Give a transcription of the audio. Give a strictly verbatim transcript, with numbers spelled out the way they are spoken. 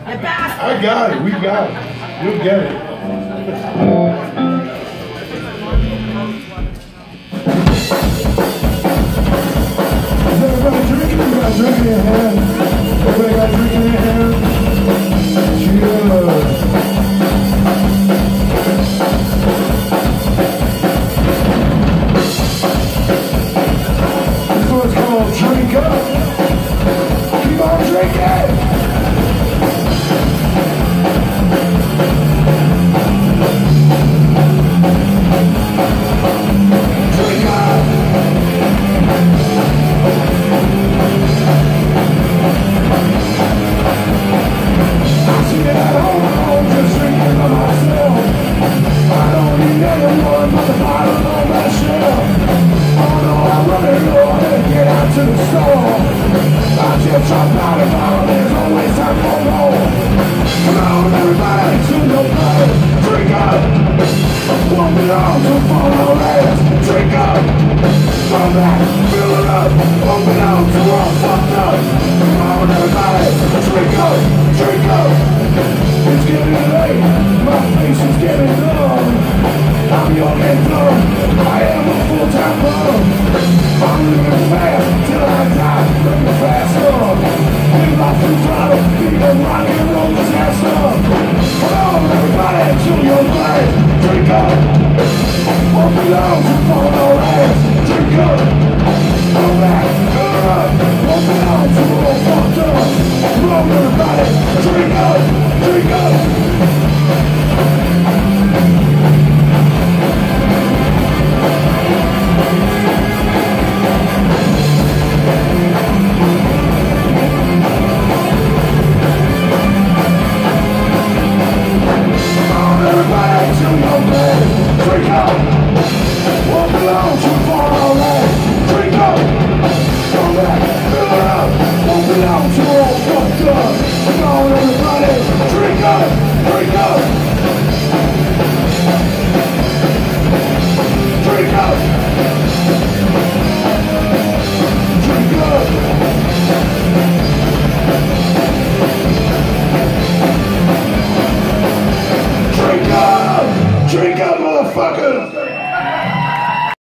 I got it. We got it. You'll get it. Everybody drinking? You got drinking in your hand. Everybody got drinking in your hand. Cheers. This one's called Drink Up. Keep on drinking. Drink up!